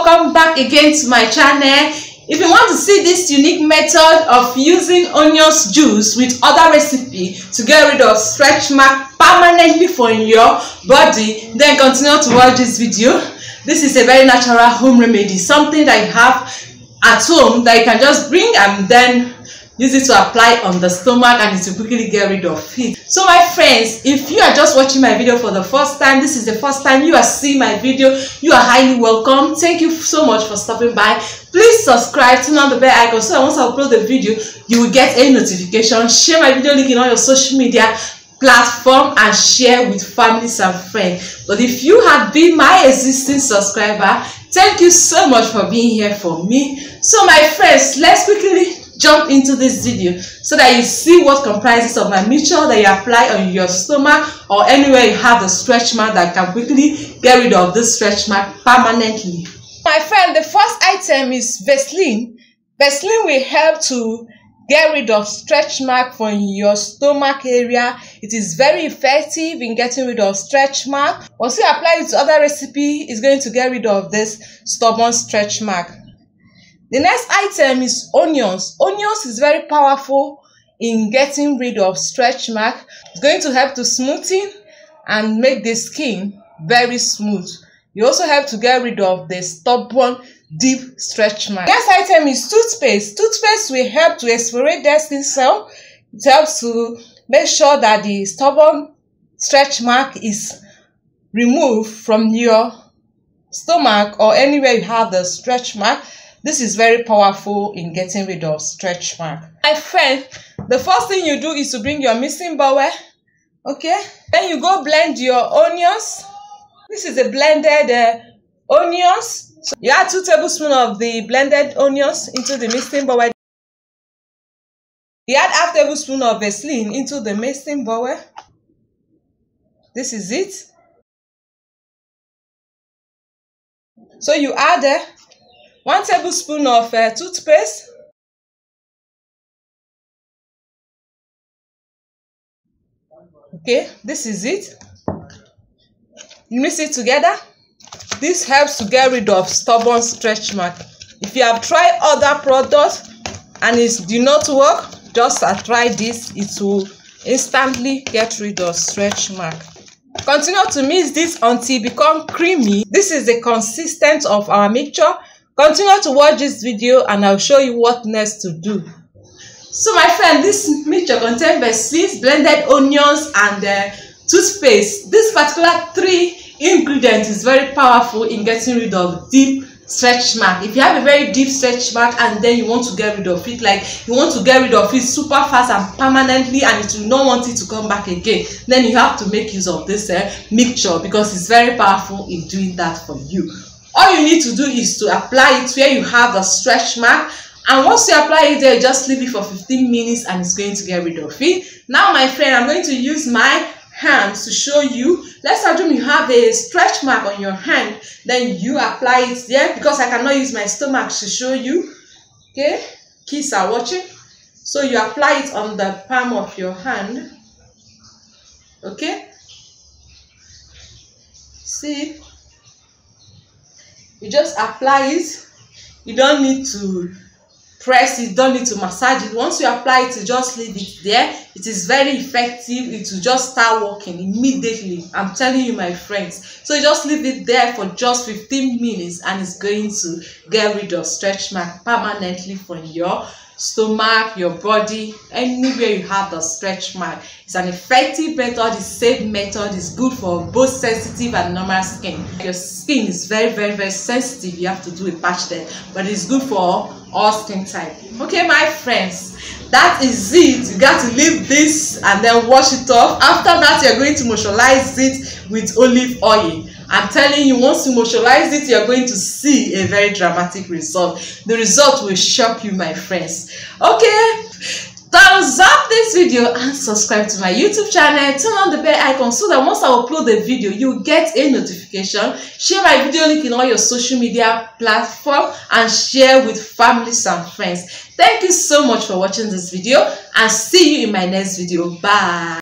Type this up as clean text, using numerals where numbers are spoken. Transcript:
welcome back again to my channel. If you want to see this unique method of using onions juice with other recipe to get rid of stretch mark permanently for your body, then continue to watch this video. This is a very natural home remedy, something that you have at home that you can just bring and then use it to apply on the stomach, and it will quickly get rid of it. So my friends, if you are just watching my video for the first time, this is the first time you are seeing my video, you are highly welcome. Thank you so much for stopping by. Please subscribe, turn on the bell icon so that once I upload the video, you will get a notification. Share my video link in all your social media platform and share with families and friends. But if you have been my existing subscriber, thank you so much for being here for me. So my friends, let's quickly jump into this video so that you see what comprises of my mixture that you apply on your stomach or anywhere you have the stretch mark that can quickly get rid of this stretch mark permanently. My friend, the first item is Vaseline. Vaseline will help to get rid of stretch mark from your stomach area. It is very effective in getting rid of stretch mark. Once you apply it to other recipe, it's going to get rid of this stubborn stretch mark. The next item is onions. Onions is very powerful in getting rid of stretch mark. It's going to help to smoothen and make the skin very smooth. You also help to get rid of the stubborn deep stretch mark. The next item is toothpaste. Toothpaste will help to exfoliate dead skin cell. It helps to make sure that the stubborn stretch mark is removed from your stomach or anywhere you have the stretch mark. This is very powerful in getting rid of stretch mark. My friend, the first thing you do is to bring your mixing bowl. Okay, then you go blend your onions. This is a blended onions. So you add 2 tablespoons of the blended onions into the mixing bowl. You add half tablespoon of Vaseline into the mixing bowl. This is it. So you add 1 tablespoon of toothpaste. Okay, this is it. You mix it together. This helps to get rid of stubborn stretch mark. If you have tried other products and it did not work, just try this. It will instantly get rid of stretch mark. Continue to mix this until it becomes creamy. This is the consistency of our mixture. Continue to watch this video and I'll show you what next to do. So my friend, this mixture contains Vaseline, blended onions and toothpaste. This particular 3 ingredients is very powerful in getting rid of deep stretch mark. If you have a very deep stretch mark and then you want to get rid of it, like you want to get rid of it super fast and permanently, and it will not want it to come back again, then you have to make use of this mixture because it's very powerful in doing that for you. All you need to do is to apply it where you have the stretch mark, and once you apply it there, just leave it for 15 minutes and it's going to get rid of it. Now my friend, I'm going to use my hands to show you. Let's assume you have a stretch mark on your hand, then you apply it there because I cannot use my stomach to show you. Okay, kids are watching, so you apply it on the palm of your hand. Okay, see, you just apply it. You don't need to press it, don't need to massage it. Once you apply it, you just leave it there. It is very effective. It will just start working immediately. I'm telling you, my friends. So you just leave it there for just 15 minutes and it's going to get rid of stretch mark permanently from your stomach, your body, anywhere you have the stretch mark. It's an effective method, it's a safe method, it's good for both sensitive and normal skin. Your skin is very sensitive, you have to do a patch there, but it's good for all skin type. Okay my friends, that is it. You got to leave this and then wash it off. After that, you're going to moisturize it with olive oil. I'm telling you, once you moisturize it, you're going to see a very dramatic result. The result will shock you, my friends. Okay, thumbs up this video and subscribe to my YouTube channel. Turn on the bell icon so that once I upload the video, you get a notification. Share my video link in all your social media platforms and share with families and friends. Thank you so much for watching this video and see you in my next video. Bye.